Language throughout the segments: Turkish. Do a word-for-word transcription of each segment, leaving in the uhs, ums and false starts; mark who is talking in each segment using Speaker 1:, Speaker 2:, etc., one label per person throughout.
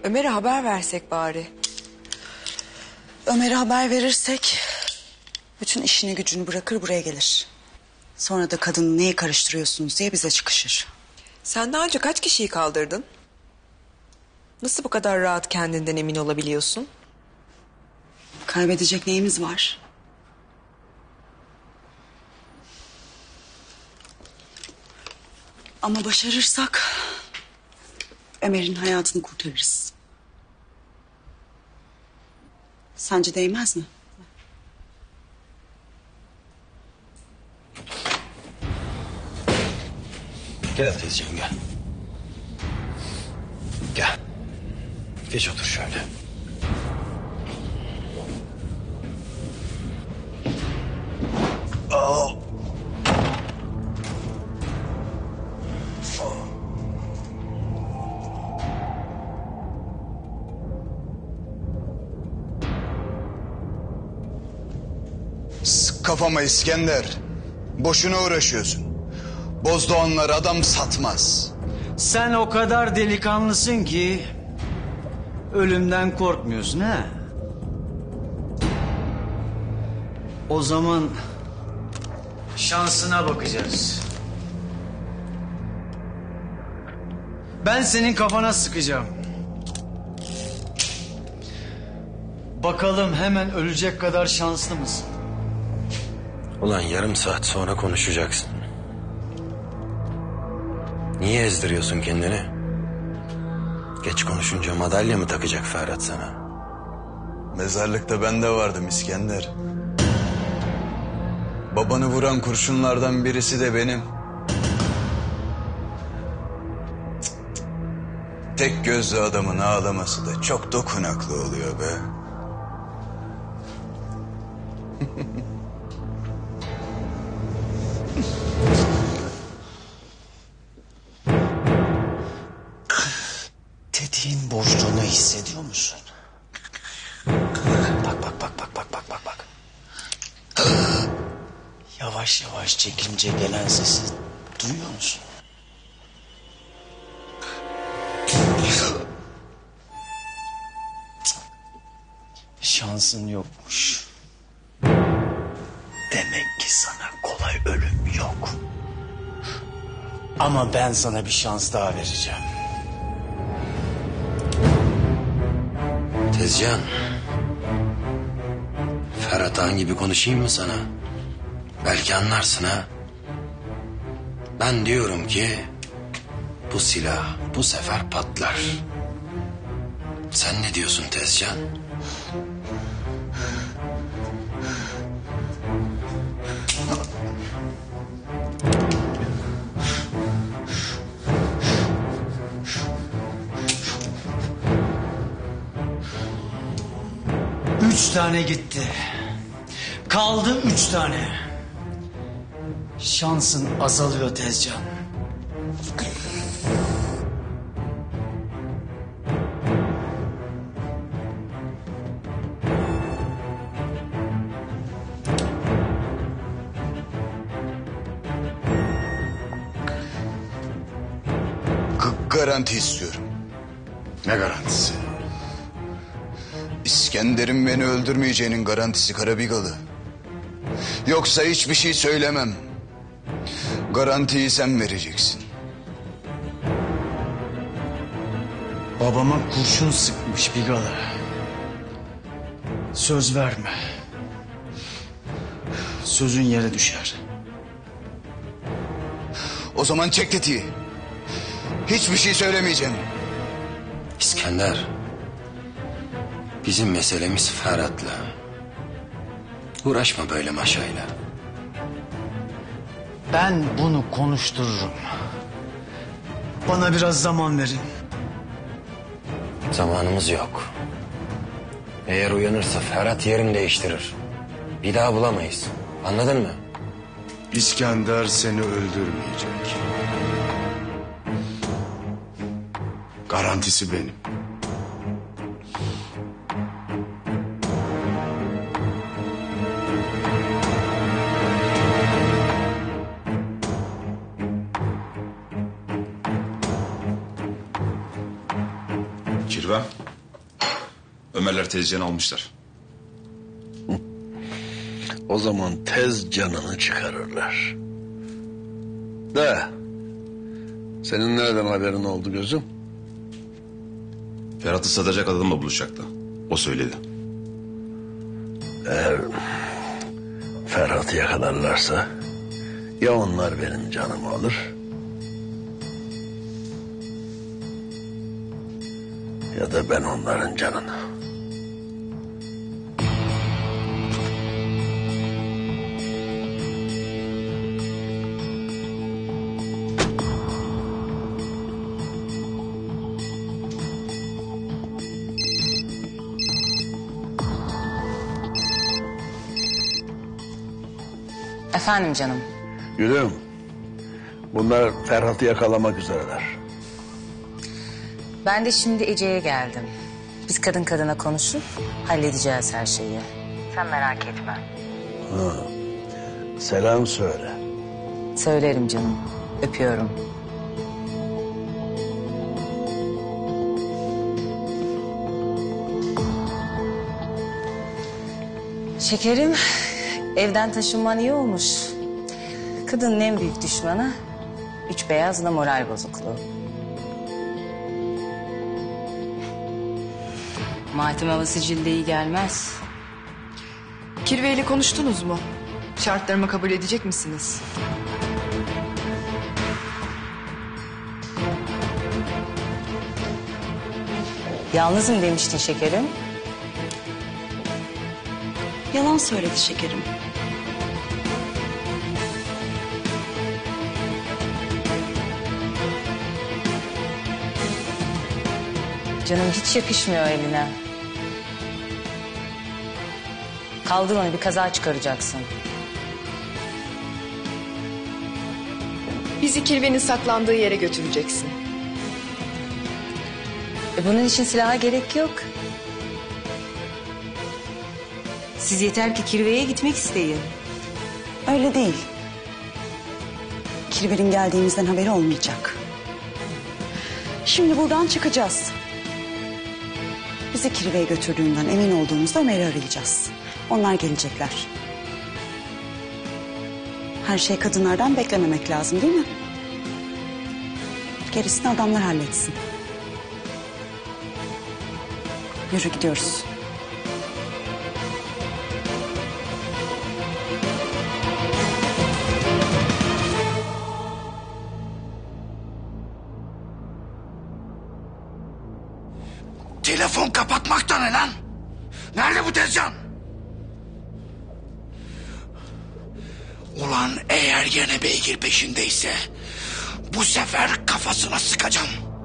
Speaker 1: Ömer'e haber versek bari.
Speaker 2: Ömer'e haber verirsek bütün işini gücünü bırakır buraya gelir. Sonra da kadını neye karıştırıyorsunuz diye bize çıkışır.
Speaker 1: Sen daha önce kaç kişiyi kaldırdın? Nasıl bu kadar rahat kendinden emin olabiliyorsun?
Speaker 2: Kaybedecek neyimiz var? Ama başarırsak Ömer'in hayatını kurtarırız. Sence değmez mi?
Speaker 3: Gel teyzeciğim gel. Gel. Geç otur şöyle. Oh.
Speaker 4: Sık kafama İskender. Boşuna uğraşıyorsun. Bozdoğanlar adam satmaz.
Speaker 5: Sen o kadar delikanlısın ki ölümden korkmuyorsun ha? O zaman şansına bakacağız. Ben senin kafana sıkacağım. Bakalım hemen ölecek kadar şanslı mısın?
Speaker 3: Ulan yarım saat sonra konuşacaksın. Niye ezdiriyorsun kendini? Geç konuşunca madalya mı takacak Ferhat sana?
Speaker 4: Mezarlıkta ben de vardım İskender. Babanı vuran kurşunlardan birisi de benim. Tek gözlü adamın ağlaması da çok dokunaklı oluyor be.
Speaker 5: Dediğin boşluğunu hissediyor musun? Bak bak bak bak bak bak bak bak. Yavaş yavaş çekince gelen sesi duyuyor musun? Şansın yokmuş. Demek ki sana kolay ölüm yok. Ama ben sana bir şans daha vereceğim.
Speaker 3: Tezcan. Ferhat Han gibi konuşayım mı sana? Belki anlarsın ha. Ben diyorum ki bu silah bu sefer patlar. Sen ne diyorsun Tezcan?
Speaker 5: Üç tane gitti. Kaldı üç tane. Şansın azalıyor Tezcan.
Speaker 4: G- garanti istiyorum.
Speaker 3: Ne garantisi?
Speaker 4: İskender'in beni öldürmeyeceğinin garantisi Karabigalı. Yoksa hiçbir şey söylemem. Garantiyi sen vereceksin.
Speaker 5: Babama kurşun sıkmış Bigalı. Söz verme. Sözün yere düşer.
Speaker 4: O zaman çek tetiği. Hiçbir şey söylemeyeceğim.
Speaker 3: İskender. Bizim meselemiz Ferhat'la. Uğraşma böyle maşayla.
Speaker 5: Ben bunu konuştururum. Bana biraz zaman verin.
Speaker 3: Zamanımız yok. Eğer uyanırsa Ferhat yerini değiştirir. Bir daha bulamayız. Anladın mı?
Speaker 6: İskender seni öldürmeyecek. Garantisi benim.
Speaker 7: Zühre. Ömerler tezcanı almışlar.
Speaker 8: O zaman tez canını çıkarırlar. De. Senin nereden haberin oldu gözüm?
Speaker 7: Ferhat'ı satacak adamla buluşacaktı. O söyledi.
Speaker 8: Eğer Ferhat'ı yakalarlarsa ya onlar benim canımı alır ya da ben onların canını.
Speaker 9: Efendim canım.
Speaker 8: Gülüm, bunlar Ferhat'ı yakalamak üzereler.
Speaker 9: Ben de şimdi Ece'ye geldim. Biz kadın kadına konuşup halledeceğiz her şeyi. Sen merak etme.
Speaker 8: Ha. Selam söyle.
Speaker 9: Söylerim canım. Öpüyorum. Şekerim, evden taşınman iyi olmuş. Kadının en büyük düşmanı üç beyazla moral bozukluğu. Matem havası cilde iyi gelmez.
Speaker 1: Kirve ile konuştunuz mu? Şartlarımı kabul edecek misiniz?
Speaker 9: Yalnızım demiştin şekerim.
Speaker 2: Yalan söyledi şekerim.
Speaker 9: Canım hiç yakışmıyor eline. Kaldır onu, bir kaza çıkaracaksın.
Speaker 1: Bizi Kirve'nin saklandığı yere götüreceksin.
Speaker 9: E bunun için silaha gerek yok. Siz yeter ki Kirve'ye gitmek isteyin.
Speaker 2: Öyle değil. Kirver'in geldiğimizden haberi olmayacak. Şimdi buradan çıkacağız. Bizi Kirve'ye götürdüğünden emin olduğumuzda Ömer'i arayacağız. Onlar gelecekler. Her şey kadınlardan beklememek lazım değil mi? Gerisini adamlar halletsin. Yürü gidiyoruz.
Speaker 3: Telefon kapatmakta ne lan? Nerede bu tezcan? Ulan eğer gene beygir peşindeyse bu sefer kafasına sıkacağım.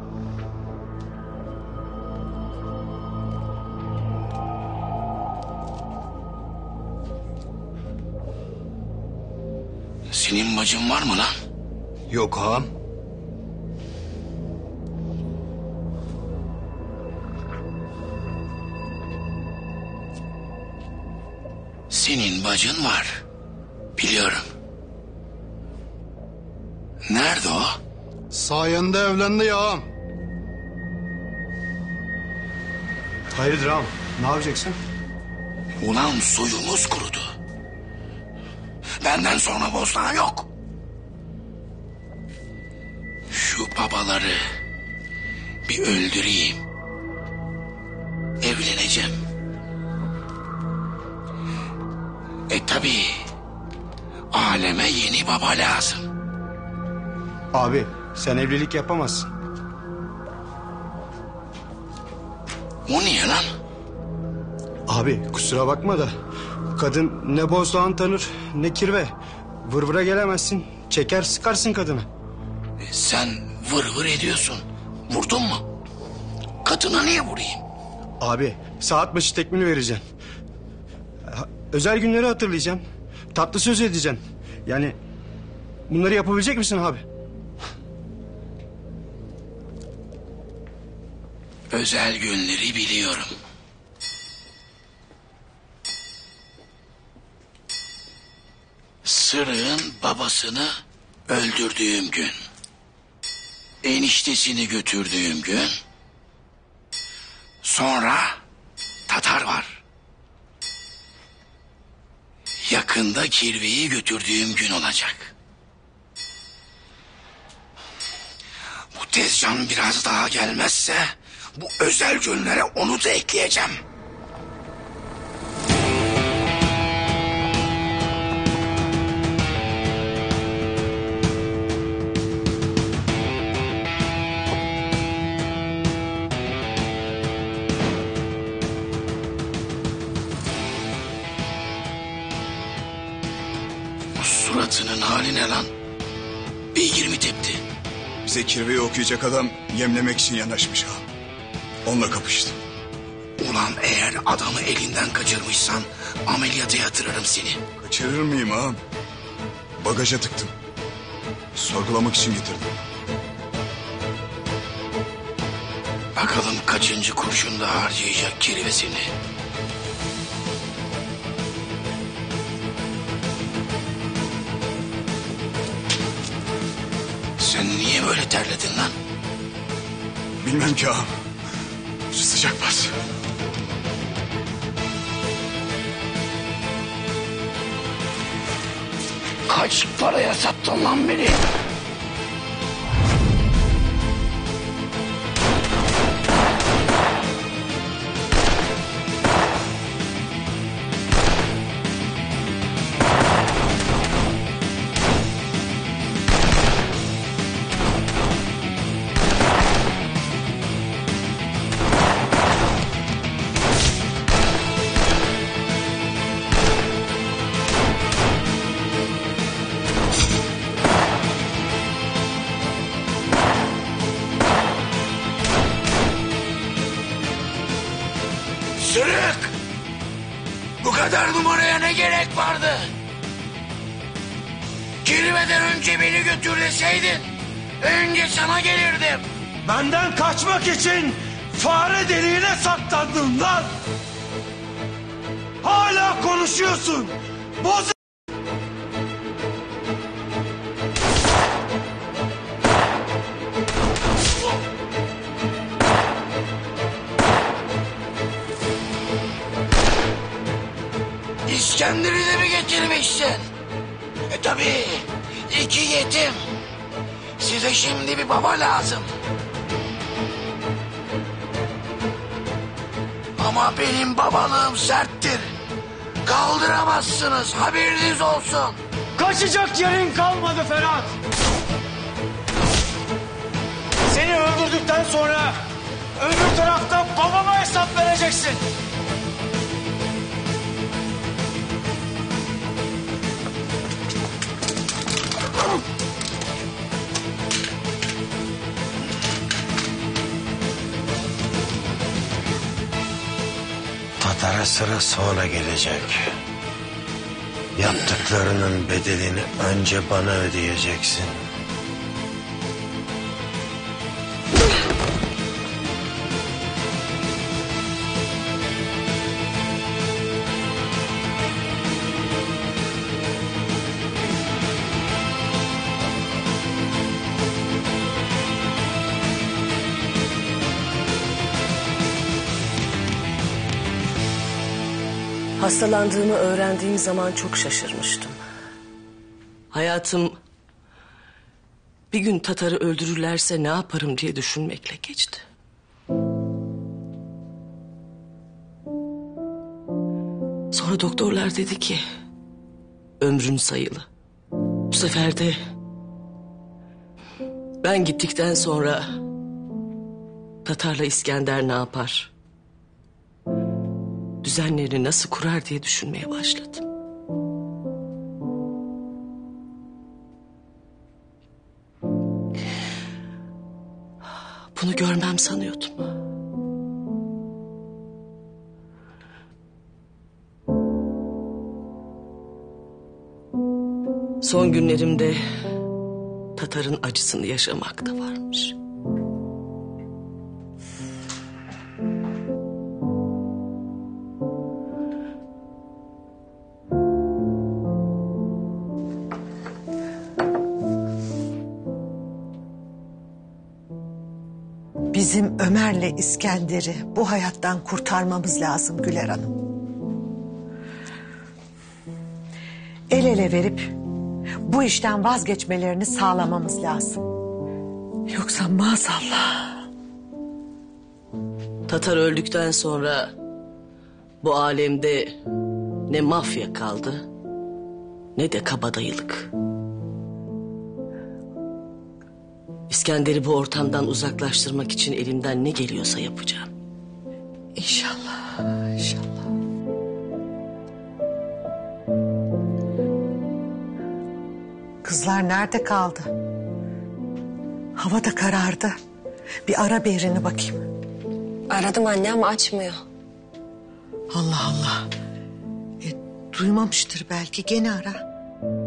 Speaker 3: Senin bacın var mı lan?
Speaker 4: Yok ağam.
Speaker 3: Senin bacın var. Biliyorum. Nerede o?
Speaker 6: Sayende evlendi ya ağam. Hayırdır ağam? Ne yapacaksın?
Speaker 3: Ulan soyumuz kurudu. Benden sonra bozdan yok. Şu babaları bir öldüreyim. Evleneceğim. E tabi aleme yeni baba lazım.
Speaker 6: Abi sen evlilik yapamazsın.
Speaker 3: O niye lan?
Speaker 6: Abi kusura bakma da kadın ne Bozdoğan tanır ne Kirve. Vır vıra gelemezsin. Çeker sıkarsın kadını.
Speaker 3: E, sen vır vır ediyorsun. Vurdun mu? Kadına niye vurayım?
Speaker 6: Abi saat başı tekmini vereceksin. Ha, özel günleri hatırlayacaksın. Tatlı söz edeceksin. Yani bunları yapabilecek misin abi?
Speaker 3: Özel günleri biliyorum. Sırığın babasını öldürdüğüm gün. Eniştesini götürdüğüm gün. Sonra Tatar var. Yakında kirveyi götürdüğüm gün olacak. Bu Tezcan biraz daha gelmezse bu özel günlere onu da ekleyeceğim. Suratının hali ne lan? Beygir mi tepti?
Speaker 4: Bize kirveyi okuyacak adam yemlemek için yanaşmış ha. Onunla kapıştı.
Speaker 3: Ulan eğer adamı elinden kaçırmışsan ameliyata yatırırım seni.
Speaker 4: Kaçırır mıyım ağam? Bagaja tıktım. Sorgulamak için getirdim.
Speaker 3: Bakalım kaçıncı kurşunda harcayacak kirve seni. Sen niye böyle terledin lan?
Speaker 4: Bilmem ki ağam. Şu sıcak bas.
Speaker 3: Kaç paraya sattın lan beni? Sırık! Bu kadar numaraya ne gerek vardı? Girmeden önce beni götür deseydin önce sana gelirdim.
Speaker 6: Benden kaçmak için fare deliğine saklandın lan. Hala konuşuyorsun. Boz...
Speaker 3: İskender'i de mi getirmişsin? E tabii iki yetim. Size şimdi bir baba lazım. Ama benim babalığım serttir. Kaldıramazsınız, haberiniz olsun.
Speaker 6: Kaçacak yerin kalmadı Ferhat. Seni öldürdükten sonra öbür tarafta babama hesap vereceksin.
Speaker 3: Tatar'a sıra sonra gelecek. Yaptıklarının bedelini önce bana ödeyeceksin.
Speaker 10: Hastalandığımı öğrendiğim zaman çok şaşırmıştım. Hayatım bir gün Tatar'ı öldürürlerse ne yaparım diye düşünmekle geçti. Sonra doktorlar dedi ki ömrün sayılı. Bu sefer de ben gittikten sonra Tatar'la İskender ne yapar? Düzenlerini nasıl kurar diye düşünmeye başladım. Bunu görmem sanıyordum. Son günlerimde Tatar'ın acısını yaşamak da varmış.
Speaker 11: Bizim Ömer'le İskender'i bu hayattan kurtarmamız lazım Güler Hanım. El ele verip bu işten vazgeçmelerini sağlamamız lazım. Yoksa maazallah.
Speaker 10: Tatar öldükten sonra bu alemde ne mafya kaldı ne de kabadayılık. İskender'i bu ortamdan uzaklaştırmak için elimden ne geliyorsa yapacağım.
Speaker 11: İnşallah, inşallah. Kızlar nerede kaldı? Hava da karardı. Bir ara Behrin'i bakayım.
Speaker 12: Aradım anne ama açmıyor.
Speaker 11: Allah Allah. E, duymamıştır belki, gene ara.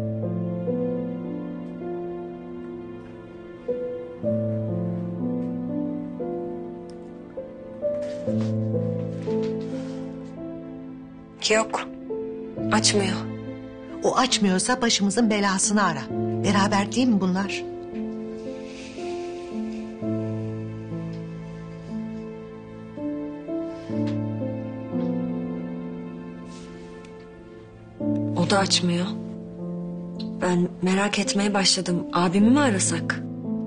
Speaker 12: Yok. Açmıyor.
Speaker 11: O açmıyorsa başımızın belasını ara. Beraber değil mi bunlar?
Speaker 12: O da açmıyor. Ben merak etmeye başladım. Abimi mi arasak?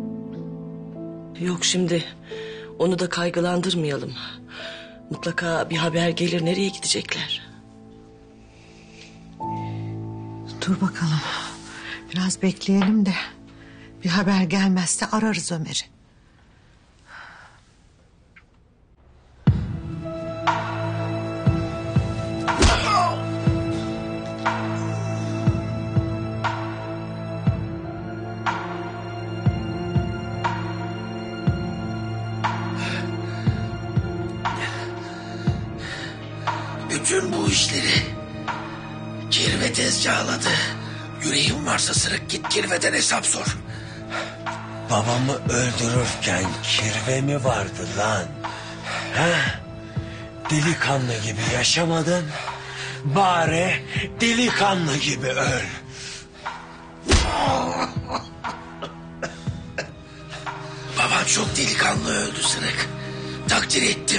Speaker 10: Yok şimdi onu da kaygılandırmayalım. Mutlaka bir haber gelir, nereye gidecekler?
Speaker 11: Dur bakalım. Biraz bekleyelim de bir haber gelmezse ararız Ömer'i.
Speaker 3: Bütün bu işleri kirve tezgahladı. Yüreğin varsa sırık git kirveden hesap sor.
Speaker 5: Babamı öldürürken kirve mi vardı lan? Ha? Delikanlı gibi yaşamadın. Bari delikanlı gibi öl.
Speaker 3: Babam çok delikanlı öldü sırık. Takdir ettim.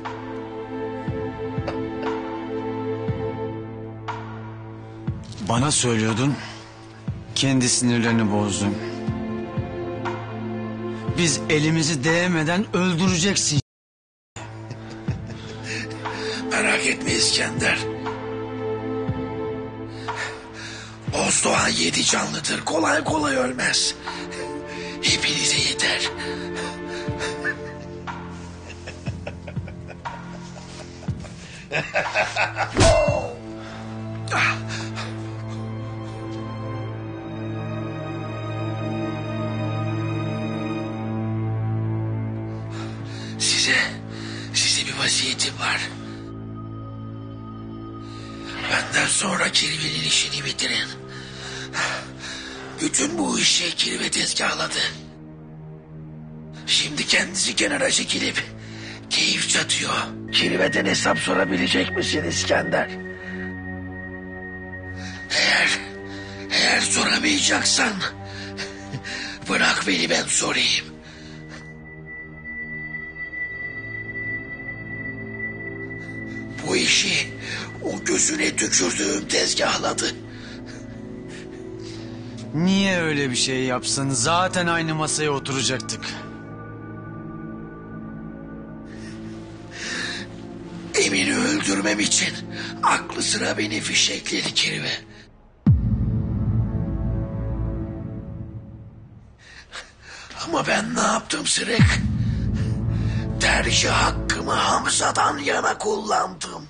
Speaker 13: Bana söylüyordun, kendi sinirlerini bozdun. Biz elimizi değmeden öldüreceksin.
Speaker 3: Merak etme İskender. Ozdoğan yedi canlıdır, kolay kolay ölmez. Hepinize yeter. Size, size bir vasiyetim var. Benden sonra kirvenin işini bitirin. Bütün bu işi kirve tezgahladı. Şimdi kendisi kenara çekilip keyif çatıyor. Kirveden hesap sorabilecek misin İskender? Eğer, eğer soramayacaksan bırak beni ben sorayım. Bu işi o gözüne tükürdüğüm tezgahladı.
Speaker 13: Niye öyle bir şey yapsın? Zaten aynı masaya oturacaktık.
Speaker 3: Emin'i öldürmem için aklı sıra beni fişekledi kirve. Ama ben ne yaptım sırık? Tercih hakkımı Hamza'dan yana kullandım.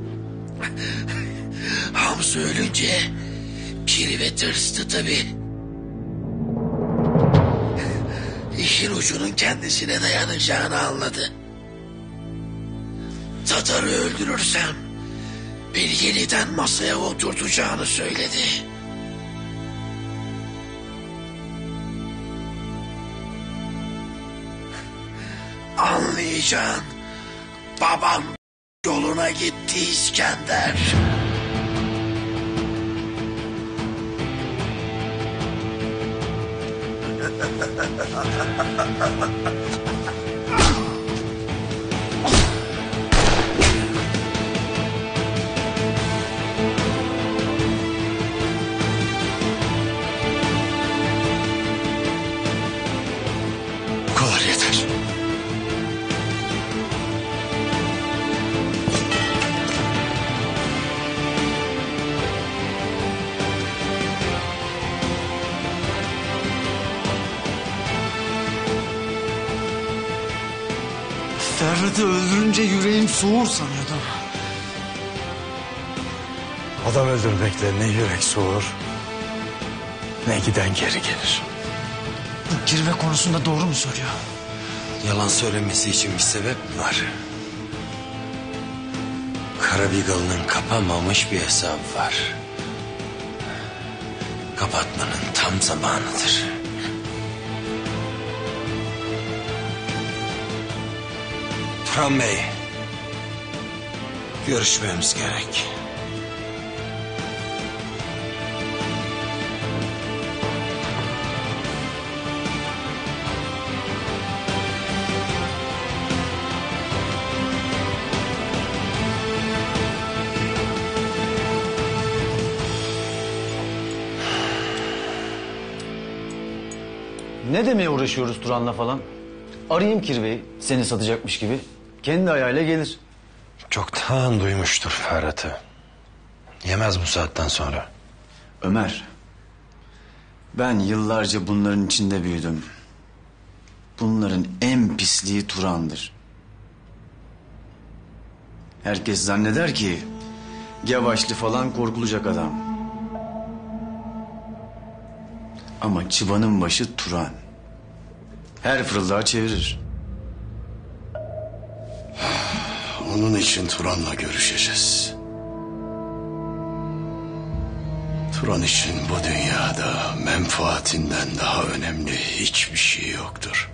Speaker 3: Hamza ölünce kirve tırstı tabii.
Speaker 8: İşin ucunun kendisine dayanacağını anladı. Tatar'ı öldürürsem beni yeniden masaya oturtacağını söyledi. Anlayacağın babam yoluna gitti İskender.
Speaker 3: Bu kadar yeter.
Speaker 13: Ferhat'ı öldürünce yüreğim soğur sanıyordum.
Speaker 8: Adam öldürmekle ne yürek soğur, ne giden geri gelir.
Speaker 13: Bu kirve konusunda doğru mu söylüyor?
Speaker 3: Yalan söylemesi için bir sebep mi var? Karabigalı'nın kapanmamış bir hesabı var. Kapatmanın tam zamanıdır. Turan Bey, görüşmemiz gerek.
Speaker 13: Ne demeye uğraşıyoruz Turan'la falan? Arayayım Kirve'yi seni satacakmış gibi. Kendi ayağıyla gelir.
Speaker 3: Çoktan duymuştur Ferhat'ı. Yemez bu saatten sonra.
Speaker 13: Ömer, ben yıllarca bunların içinde büyüdüm. Bunların en pisliği Turan'dır. Herkes zanneder ki Gevaşlı falan korkulacak adam. Ama çıbanın başı Turan. Her fırıldağı çevirir.
Speaker 8: Onun için Turan'la görüşeceğiz. Turan için bu dünyada menfaatinden daha önemli hiçbir şey yoktur.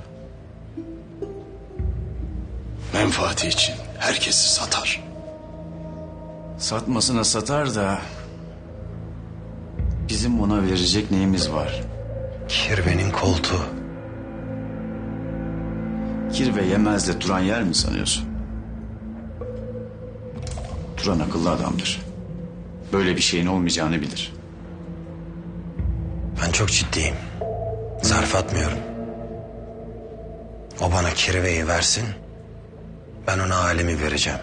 Speaker 8: Menfaati için herkesi satar.
Speaker 13: Satmasına satar da bizim ona verecek neyimiz var?
Speaker 3: Kirve'nin koltuğu.
Speaker 13: Kirve yemez de Turan yer mi sanıyorsun? Turan akıllı adamdır. Böyle bir şeyin olmayacağını bilir.
Speaker 3: Ben çok ciddiyim. Zarf atmıyorum. O bana Kirve'yi versin. Ben ona alemi vereceğim.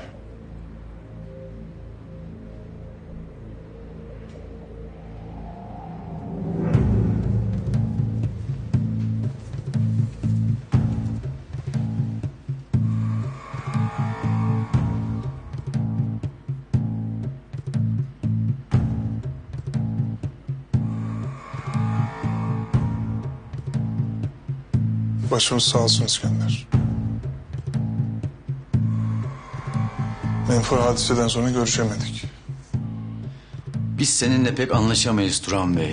Speaker 14: Başımız sağ olsun İskender. Menfur hadiseden sonra görüşemedik.
Speaker 13: Biz seninle pek anlaşamayız Turan Bey.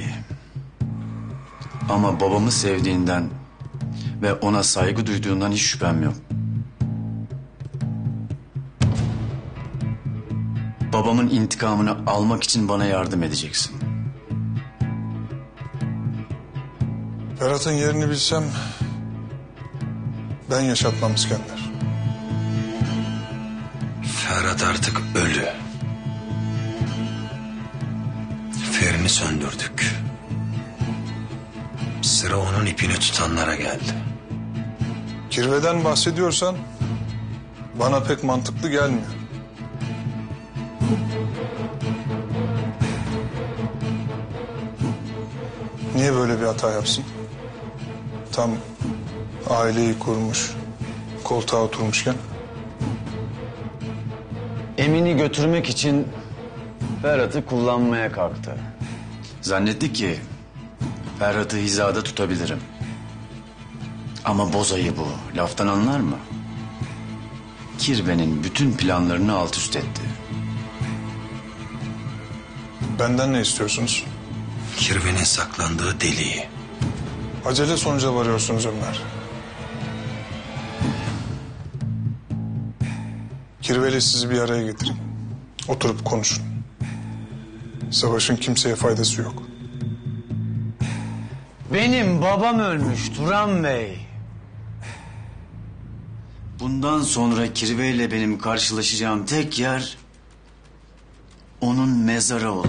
Speaker 13: Ama babamı sevdiğinden ve ona saygı duyduğundan hiç şüphem yok. Babamın intikamını almak için bana yardım edeceksin.
Speaker 14: Ferhat'ın yerini bilsem ben yaşatmam İskender.
Speaker 3: Ferhat artık ölü. Ferini söndürdük. Sıra onun ipini tutanlara geldi.
Speaker 14: Kirveden bahsediyorsan bana pek mantıklı gelmiyor. Niye böyle bir hata yapsın? Tam aileyi kurmuş, koltuğa oturmuşken.
Speaker 13: Emin'i götürmek için Ferhat'ı kullanmaya kalktı. Zannetti ki Ferhat'ı hizada tutabilirim. Ama bozayı bu. Laftan anlar mı? Kirve'nin bütün planlarını alt üst etti.
Speaker 14: Benden ne istiyorsunuz?
Speaker 3: Kirve'nin saklandığı deliği.
Speaker 14: Acele sonuca varıyorsunuz Ömer. Kirve'yle sizi bir araya getirin. Oturup konuşun. Savaşın kimseye faydası yok.
Speaker 13: Benim babam ölmüş Turan Bey. Bundan sonra Kirve ile benim karşılaşacağım tek yer onun mezarı olur.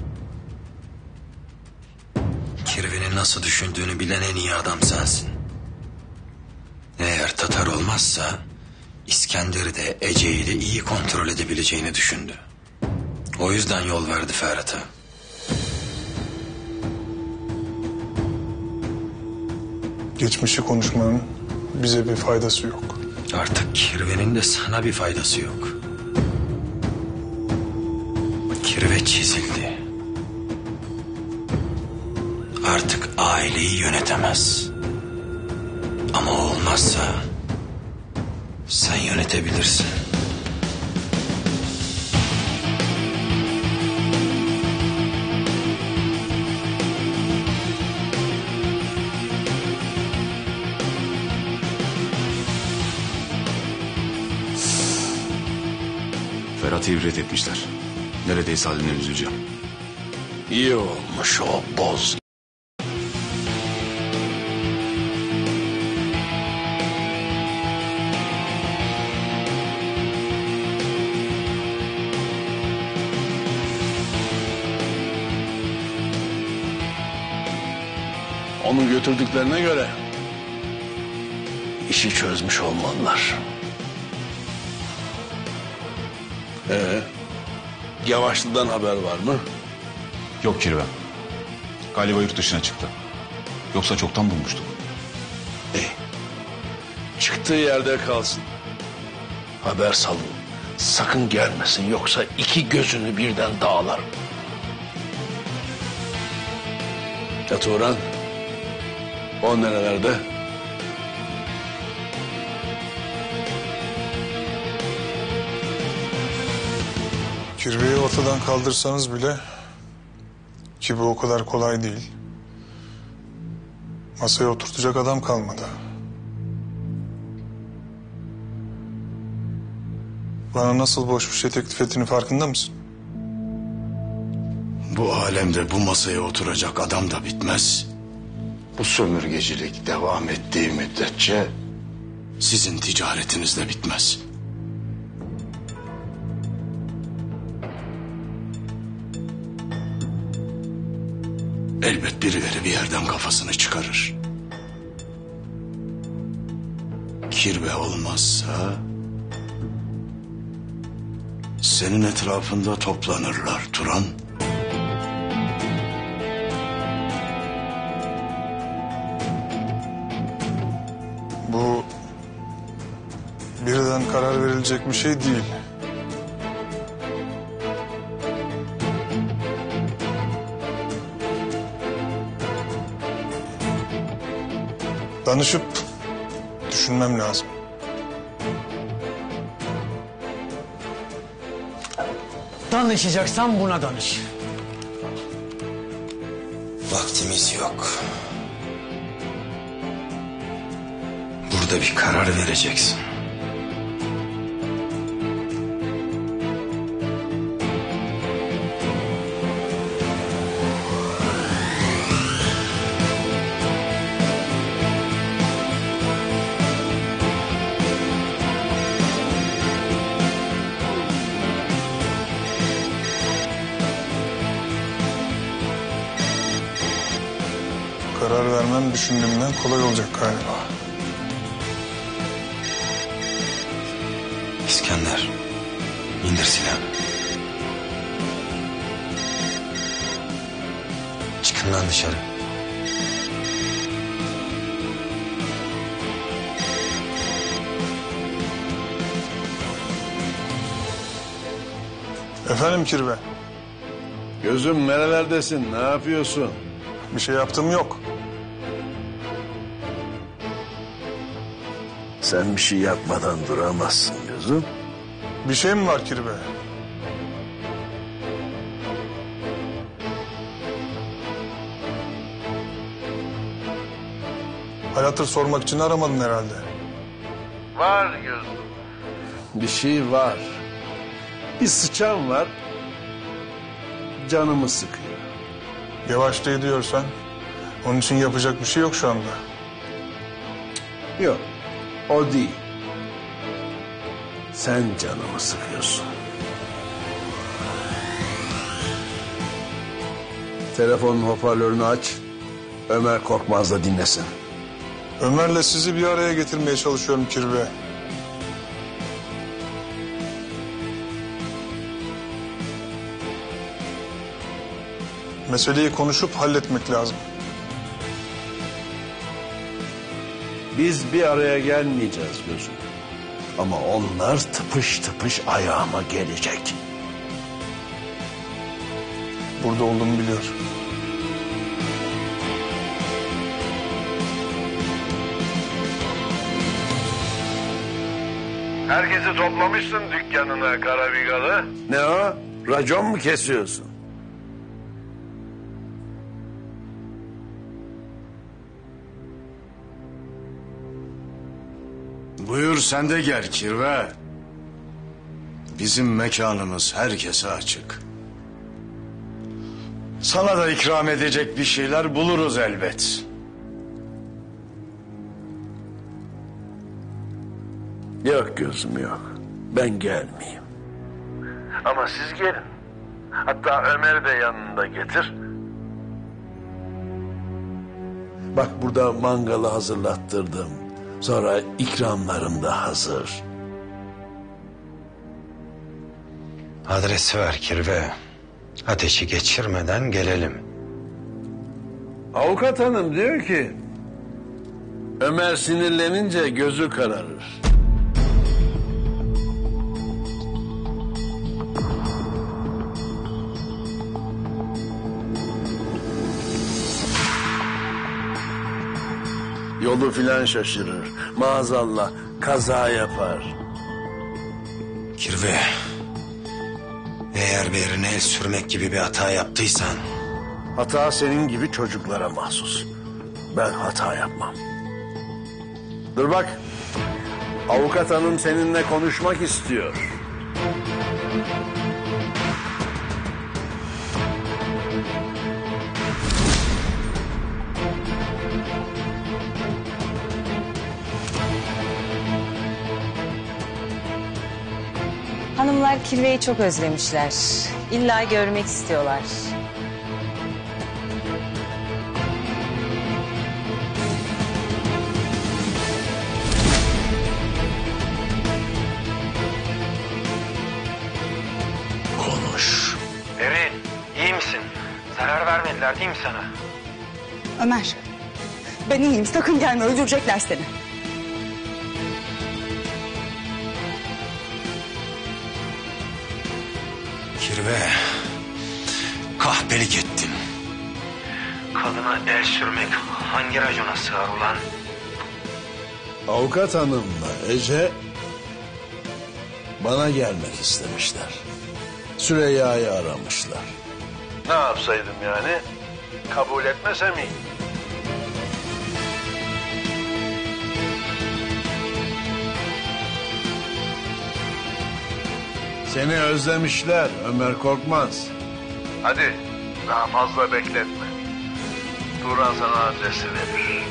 Speaker 3: Kirve'nin nasıl düşündüğünü bilen en iyi adam sensin. Eğer Tatar olmazsa İskender'i de Ece'yi de iyi kontrol edebileceğini düşündü. O yüzden yol verdi Ferhat'a.
Speaker 14: Geçmişi konuşmanın bize bir faydası yok.
Speaker 3: Artık Kirve'nin de sana bir faydası yok. Kirve çizildi. Artık aileyi yönetemez. Ama olmazsa sen yönetebilirsin.
Speaker 7: Ferhat'ı ibret etmişler. Neredeyse haline üzüleceğim.
Speaker 8: İyi olmuş o boz. Onu götürdüklerine göre işi çözmüş olmalılar. Ee, Yavaşlı'dan haber var mı?
Speaker 7: Yok Kirve. Galiba yurt dışına çıktı. Yoksa çoktan bulmuştuk.
Speaker 8: Çıktığı yerde kalsın. Haber salın. Sakın gelmesin yoksa iki gözünü birden dağlarım. Ya Turan? O nerelerde?
Speaker 14: Kirve'yi ortadan kaldırsanız bile, ki bu o kadar kolay değil, masaya oturtacak adam kalmadı. Bana nasıl boş bir şey teklif ettiğini farkında mısın?
Speaker 8: Bu alemde bu masaya oturacak adam da bitmez. Bu sömürgecilik devam ettiği müddetçe sizin ticaretiniz de bitmez. Elbet birileri bir yerden kafasını çıkarır. Kirve olmazsa senin etrafında toplanırlar Turan.
Speaker 14: Bu birden karar verilecek bir şey değil. Danışıp düşünmem lazım.
Speaker 13: Danışacaksan buna danış.
Speaker 3: Vaktimiz yok. Burada bir karar vereceksin.
Speaker 14: Karar vermem düşündüğümden kolay olacak galiba.
Speaker 3: İskender, indir silahını. Çıkın lan dışarı.
Speaker 14: Efendim Kirve?
Speaker 8: Gözüm nerelerdesin? Ne yapıyorsun?
Speaker 14: Bir şey yaptığım yok.
Speaker 8: Sen bir şey yapmadan duramazsın gözüm.
Speaker 14: Bir şey mi var Kirve? Hal hatır sormak için aramadın herhalde.
Speaker 8: Var gözüm. Bir şey var. Bir sıçan var. Canımı sıkıyor.
Speaker 14: Yavaşla diyorsan onun için yapacak bir şey yok şu anda.
Speaker 8: Yok, o değil. Sen canımı sıkıyorsun. Telefonun hoparlörünü aç. Ömer Korkmaz da dinlesin.
Speaker 14: Ömer'le sizi bir araya getirmeye çalışıyorum Kirve. Meseleyi konuşup halletmek lazım.
Speaker 8: Biz bir araya gelmeyeceğiz gözüm. Ama onlar tıpış tıpış ayağıma gelecek.
Speaker 14: Burada olduğumu biliyor.
Speaker 8: Herkesi toplamışsın dükkanına Karabigalı. Ne o? Racon mu kesiyorsun?
Speaker 3: Buyur sen de gel Kirve. Bizim mekanımız herkese açık. Sana da ikram edecek bir şeyler buluruz elbet.
Speaker 8: Yok gözüm yok. Ben gelmeyeyim. Ama siz gelin. Hatta Ömer'i de yanında getir. Bak burada mangalı hazırlattırdım. Sonra ikramlarım da hazır.
Speaker 3: Adresi ver Kirve. Ateşi geçirmeden gelelim.
Speaker 8: Avukat hanım diyor ki... Ömer sinirlenince gözü kararır. Yolu filan şaşırır. Maazallah kaza yapar.
Speaker 3: Kirve, eğer bir yerine el sürmek gibi bir hata yaptıysan...
Speaker 8: Hata senin gibi çocuklara mahsus. Ben hata yapmam. Dur bak. Avukat hanım seninle konuşmak istiyor.
Speaker 9: Hanımlar Kirve'yi çok özlemişler. İlla görmek istiyorlar.
Speaker 8: Konuş.
Speaker 15: Erin, iyi misin? Zarar vermediler değil mi sana?
Speaker 2: Ömer, ben iyiyim. Sakın gelme, öldürecekler seni.
Speaker 3: Kirve, kahpelik ettin.
Speaker 15: Kadına el sürmek hangi racona sığar ulan?
Speaker 8: Avukat hanımla Ece bana gelmek istemişler. Süreyya'yı aramışlar. Ne yapsaydım yani? Kabul etmese miyim? Seni özlemişler Ömer Korkmaz. Hadi daha fazla bekletme. Turan sana adresi verir.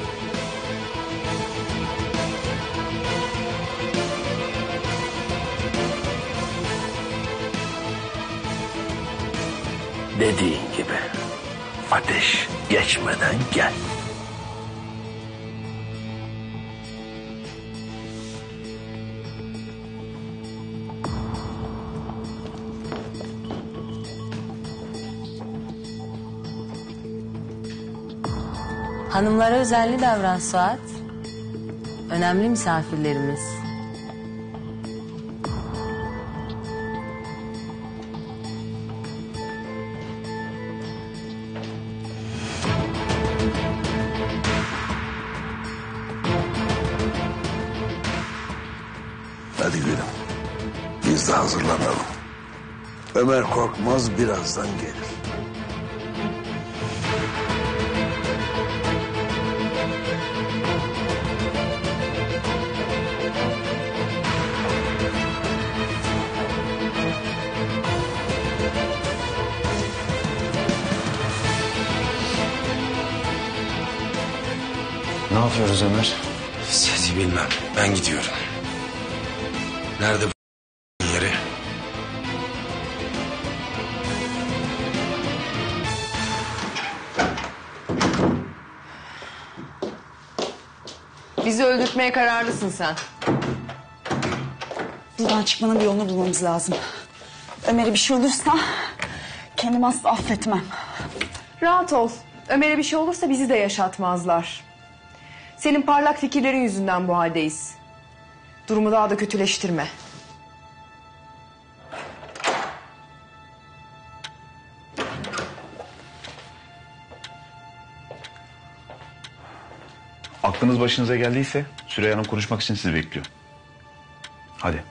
Speaker 8: Dediğin gibi ateş geçmeden gel.
Speaker 9: Hanımlara özenli davran Suat. Önemli misafirlerimiz.
Speaker 8: Hadi gülüm. Biz de hazırlanalım. Ömer Korkmaz birazdan gelir.
Speaker 13: Ne yapıyoruz Ömer?
Speaker 3: Sizi bilmem. Ben gidiyorum. Nerede bu yeri?
Speaker 1: Bizi öldürtmeye kararlısın sen.
Speaker 2: Buradan çıkmanın bir yolunu bulmamız lazım. Ömer'e bir şey olursa kendimi asla affetmem.
Speaker 1: Rahat ol. Ömer'e bir şey olursa bizi de yaşatmazlar. Senin parlak fikirlerin yüzünden bu haldeyiz. Durumu daha da kötüleştirme.
Speaker 7: Aklınız başınıza geldiyse Süreyya Hanım konuşmak için sizi bekliyor. Hadi.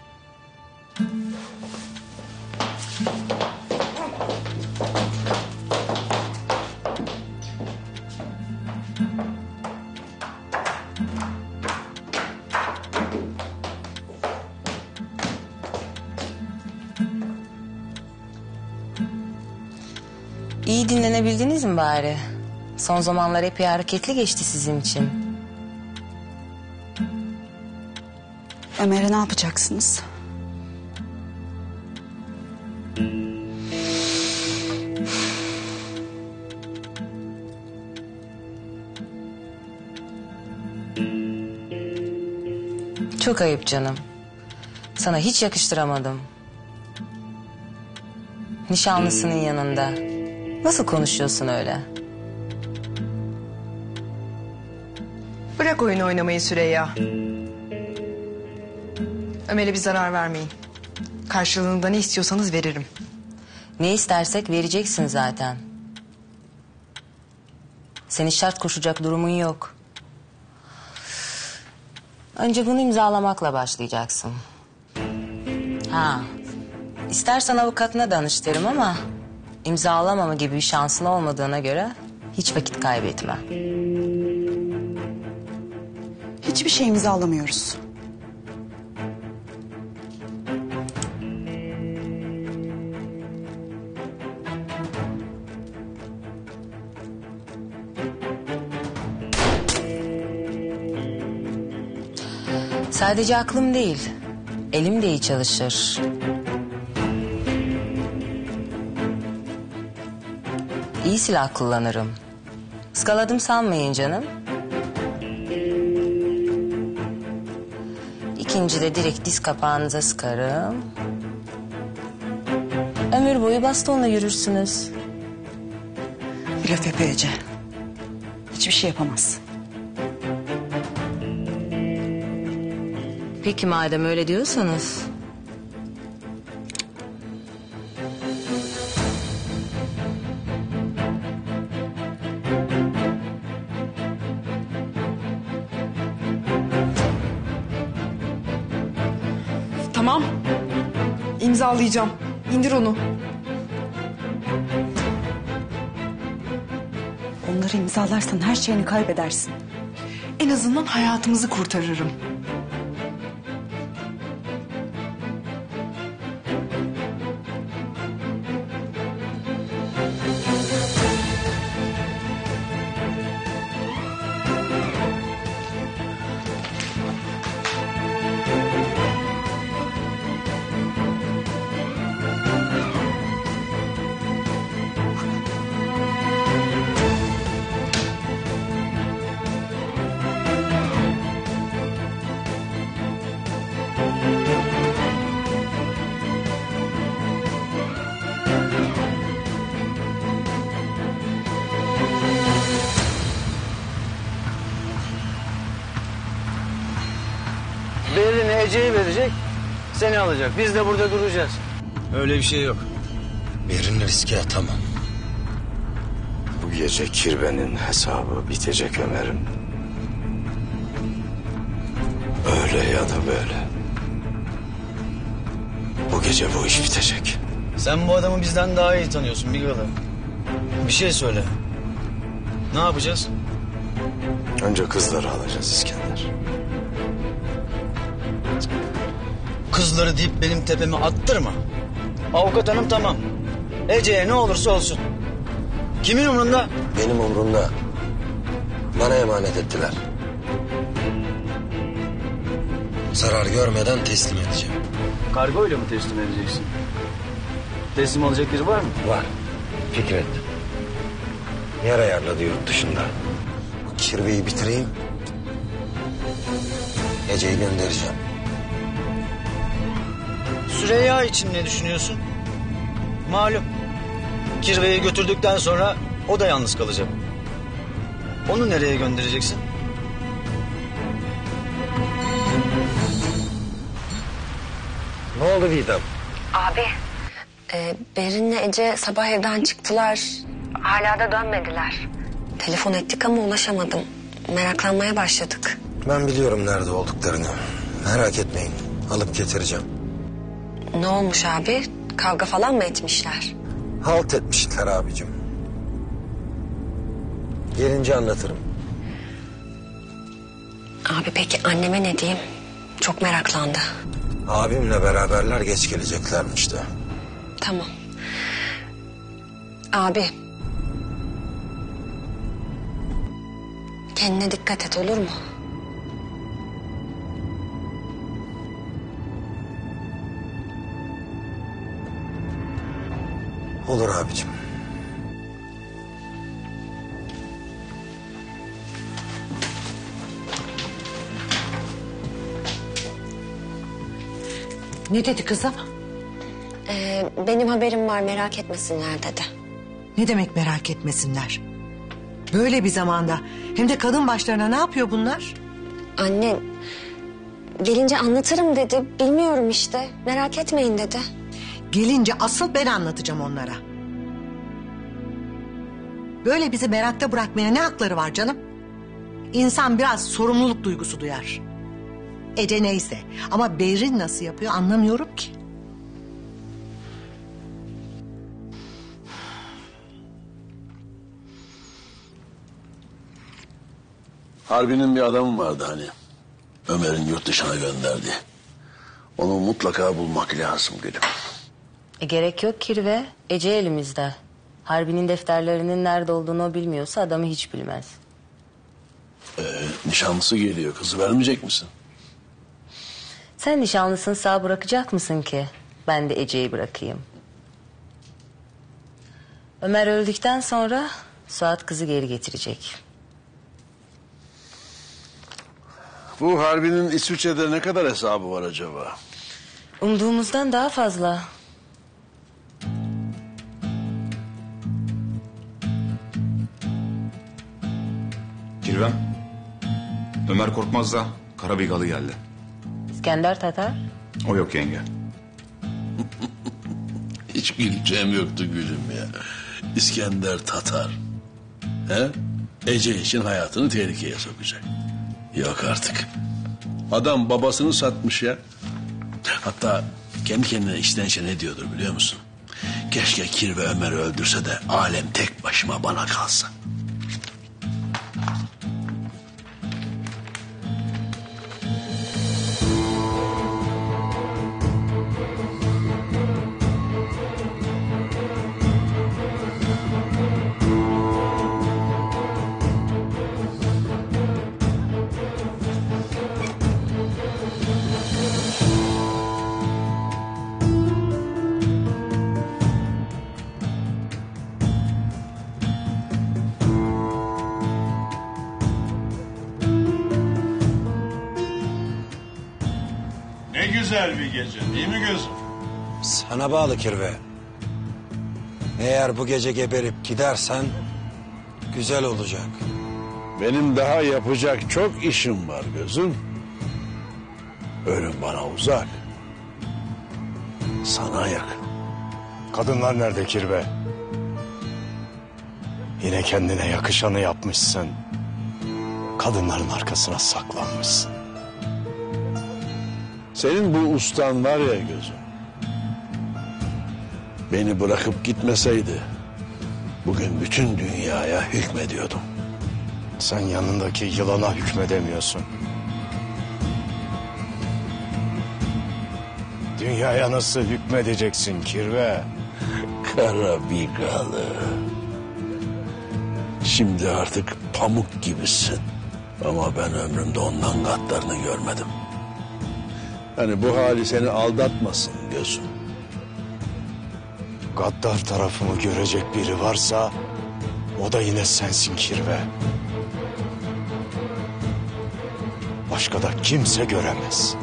Speaker 9: İyi dinlenebildiniz mi bari? Son zamanlar epey hareketli geçti sizin için.
Speaker 2: Ömer'e ne yapacaksınız?
Speaker 9: Çok ayıp canım. Sana hiç yakıştıramadım. Nişanlısının yanında. Nasıl konuşuyorsun öyle?
Speaker 1: Bırak oyun oynamayı Süreyya. Ömer'e bir zarar vermeyin. Karşılığında ne istiyorsanız veririm.
Speaker 9: Ne istersek vereceksin zaten. Senin şart koşacak durumun yok. Önce bunu imzalamakla başlayacaksın. Ha, istersen avukatına danıştırırım ama imzalamama gibi bir şansın olmadığına göre hiç vakit kaybetme.
Speaker 2: Hiçbir şey imzalamıyoruz.
Speaker 9: Sadece aklım değil, elim de iyi çalışır. İyi silah kullanırım. Iskaladım sanmayın canım. İkinci de direkt diz kapağınıza sıkarım. Ömür boyu bastonla yürürsünüz.
Speaker 2: Blöf yapıyor Ece. Hiçbir şey yapamaz.
Speaker 9: Peki madem öyle diyorsanız.
Speaker 1: Tamam. İmzalayacağım. İndir onu.
Speaker 2: Onları imzalarsan her şeyini kaybedersin.
Speaker 1: En azından hayatımızı kurtarırım.
Speaker 13: Berini Ece'yi verecek, seni alacak. Biz de burada duracağız.
Speaker 3: Öyle bir şey yok. Birini riske atamam.
Speaker 8: Bu gece kirvenin hesabı bitecek Ömer'im. Öyle ya da böyle.
Speaker 3: Bu gece bu iş bitecek.
Speaker 13: Sen bu adamı bizden daha iyi tanıyorsun Bigalı. Bir şey söyle. Ne yapacağız?
Speaker 3: Önce kızları alacağız İskender.
Speaker 13: Kızları deyip benim tepeme attırma. Avukat hanım tamam. Ece'ye ne olursa olsun. Kimin umrunda?
Speaker 3: Benim umrumda. Bana emanet ettiler. Zarar görmeden teslim edeceğim.
Speaker 13: Kargoyla mı teslim edeceksin? Teslim alacak biri var mı?
Speaker 3: Var. Fikret. Yer ayarladı yurt dışında. Bu kirveyi bitireyim. Ece'yi göndereceğim.
Speaker 13: Süreyya için ne düşünüyorsun? Malum. Kirveyi götürdükten sonra o da yalnız kalacak. Onu nereye göndereceksin?
Speaker 3: Ne oldu Didem?
Speaker 12: Abi, e, Berin'le Ece sabah evden çıktılar. Hala da dönmediler. Telefon ettik ama ulaşamadım. Meraklanmaya başladık.
Speaker 3: Ben biliyorum nerede olduklarını. Merak etmeyin. Alıp getireceğim.
Speaker 12: Ne olmuş abi? Kavga falan mı etmişler?
Speaker 3: Halt etmişler abicim. Gelince anlatırım.
Speaker 12: Abi peki anneme ne diyeyim? Çok meraklandı.
Speaker 3: Abimle beraberler, geç geleceklermiş de.
Speaker 12: Tamam. Abi. Kendine dikkat et, olur mu?
Speaker 3: Olur abicim.
Speaker 11: Ne dedi kızım?
Speaker 12: Ee, benim haberim var, merak etmesinler dedi.
Speaker 11: Ne demek merak etmesinler? Böyle bir zamanda hem de kadın başlarına ne yapıyor bunlar?
Speaker 12: Anne, gelince anlatırım dedi. Bilmiyorum işte, merak etmeyin dedi.
Speaker 11: Gelince asıl ben anlatacağım onlara. Böyle bizi merakta bırakmaya ne hakları var canım? İnsan biraz sorumluluk duygusu duyar. Ece neyse ama Berrin nasıl yapıyor anlamıyorum ki.
Speaker 8: Harbi'nin bir adamı vardı hani. Ömer'in yurt dışına gönderdi. Onu mutlaka bulmak lazım gülüm.
Speaker 9: E, gerek yok Kirve. Ece elimizde. Harbi'nin defterlerinin nerede olduğunu o bilmiyorsa adamı hiç bilmez.
Speaker 8: Ee, nişanlısı geliyor. Kızı vermeyecek misin?
Speaker 9: Sen nişanlısını sağ bırakacak mısın ki? Ben de Ece'yi bırakayım. Ömer öldükten sonra Suat kızı geri getirecek.
Speaker 8: Bu Harbi'nin İsviçre'de ne kadar hesabı var acaba?
Speaker 9: Umduğumuzdan daha fazla.
Speaker 7: Kirvem, Ömer Korkmaz da Karabigalı geldi.
Speaker 9: İskender Tatar.
Speaker 7: O yok yenge.
Speaker 8: Hiç güleceğim yoktu gülüm ya. İskender Tatar. He? Ece için hayatını tehlikeye sokacak. Yok artık. Adam babasını satmış ya. Hatta kendi kendine içten içe ne diyordur biliyor musun? Keşke Kirve Ömer'i öldürse de alem tek başıma bana kalsa.
Speaker 16: Ne güzel bir gece değil mi gözüm?
Speaker 3: Sana bağlı Kirve. Eğer bu gece geberip gidersen güzel olacak.
Speaker 8: Benim daha yapacak çok işim var gözüm. Ölüm bana uzak. Sana yakın.
Speaker 6: Kadınlar nerede Kirve? Yine kendine yakışanı yapmışsın. Kadınların arkasına saklanmışsın.
Speaker 8: Senin bu ustan var ya gözüm. Beni bırakıp gitmeseydi bugün bütün dünyaya hükmediyordum.
Speaker 6: Sen yanındaki yılana hükmedemiyorsun. Dünyaya nasıl hükmedeceksin Kirve?
Speaker 8: Kara Bigalı. Şimdi artık pamuk gibisin. Ama ben ömrümde ondan katlarını görmedim. Hani bu hali seni aldatmasın gözüm.
Speaker 6: Gaddar tarafımı görecek biri varsa o da yine sensin Kirve. Başka da kimse göremez.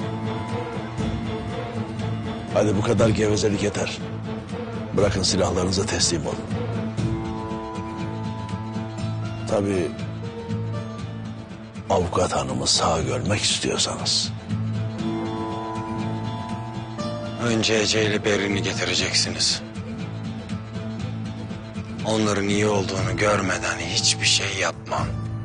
Speaker 8: Hadi bu kadar gevezelik yeter. Bırakın silahlarınıza teslim olun. Tabii avukat hanımı sağ görmek istiyorsanız.
Speaker 3: Önce Ece ile Berrin'i getireceksiniz. Onların iyi olduğunu görmeden hiçbir şey yapmam.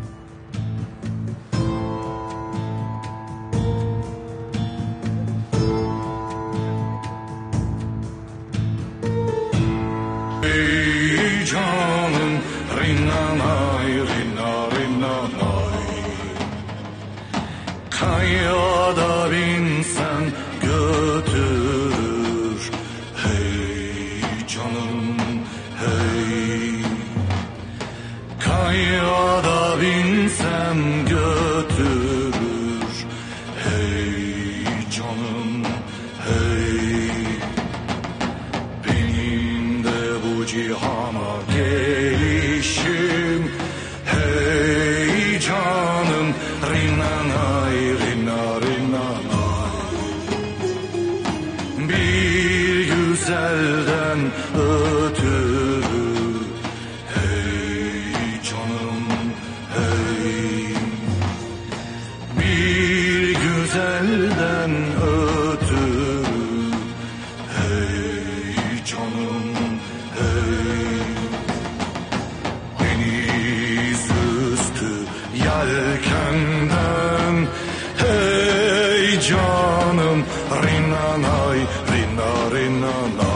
Speaker 16: Ey canım rinnanay rinna rinnanay, kayada binsen götürür. Hey canım hey, kayada binsem götürür. Hey canım hey, benim de bu cihana gelişim. Hey canım rinnanay rinna rinnanay, bir güzelden ötürü. Hey canım hey, bir güzelden ötürü. Hey canım hey, deniz üstü yelkenden. Hey canım rinnanay rinna rinnanay,